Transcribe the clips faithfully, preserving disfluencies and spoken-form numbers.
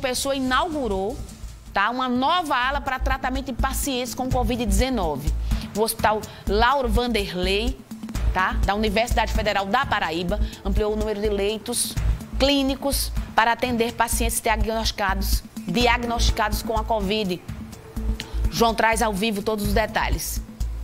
Pessoa inaugurou, tá, uma nova ala para tratamento de pacientes com covid dezenove. O Hospital Lauro Vanderlei, tá, da Universidade Federal da Paraíba, ampliou o número de leitos clínicos para atender pacientes diagnosticados, diagnosticados com a Covid. João traz ao vivo todos os detalhes.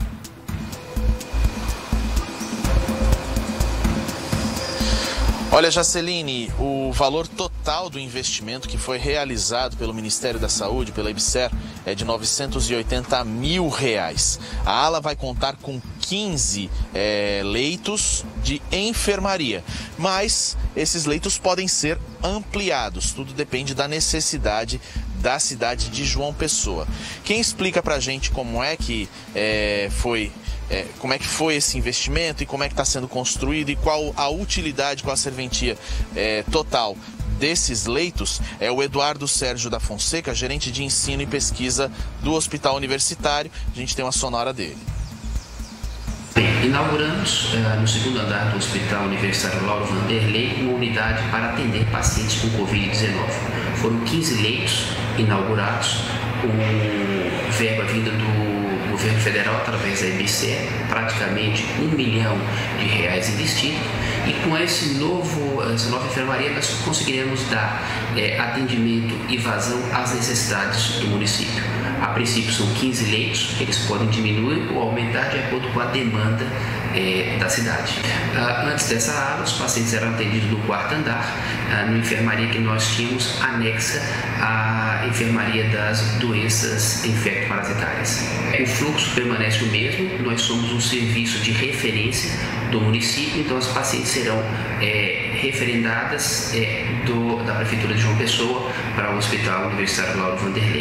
Olha, Jaceline, o valor total do investimento que foi realizado pelo Ministério da Saúde, pela IBSER, é de novecentos e oitenta mil reais. A ala vai contar com quinze é, leitos de enfermaria, mas esses leitos podem ser ampliados, tudo depende da necessidade da cidade de João Pessoa. Quem explica pra gente como é que é, foi... É, como é que foi esse investimento e como é que está sendo construído e qual a utilidade, qual a serventia é, total desses leitos, é o Eduardo Sérgio da Fonseca, gerente de ensino e pesquisa do Hospital Universitário. A gente tem uma sonora dele. Bem, inauguramos uh, no segundo andar do Hospital Universitário Lauro Vanderlei uma unidade para atender pacientes com covid dezenove. Foram quinze leitos inaugurados, com verba vinda do governo federal através da IBSER, praticamente um milhão de reais investido, e com esse novo, essa nova enfermaria nós conseguiremos dar é, atendimento e vazão às necessidades do município. A princípio são quinze leitos, eles podem diminuir ou aumentar de acordo com a demanda é, da cidade. Ah, antes dessa ala, os pacientes eram atendidos no quarto andar, ah, na enfermaria que nós tínhamos anexa à enfermaria das doenças infecto-parasitárias. O fluxo permanece o mesmo, nós somos um serviço de referência do município, então as pacientes serão é, referendadas é, do, da Prefeitura de João Pessoa para o Hospital Universitário Lauro Vanderlei.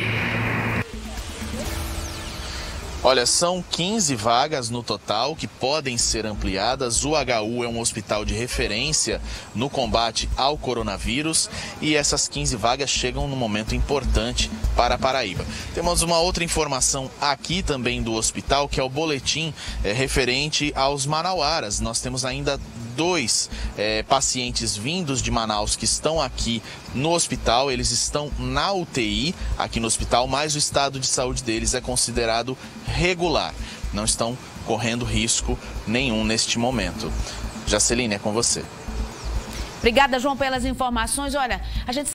Olha, são quinze vagas no total que podem ser ampliadas. O H U é um hospital de referência no combate ao coronavírus e essas quinze vagas chegam num momento importante para a Paraíba. Temos uma outra informação aqui também do hospital, que é o boletim é, referente aos manauaras. Nós temos ainda dois é, pacientes vindos de Manaus que estão aqui no hospital. Eles estão na U T I aqui no hospital, mas o estado de saúde deles é considerado regular. Não estão correndo risco nenhum neste momento. Jaceline, é com você. Obrigada, João, pelas informações. Olha, a gente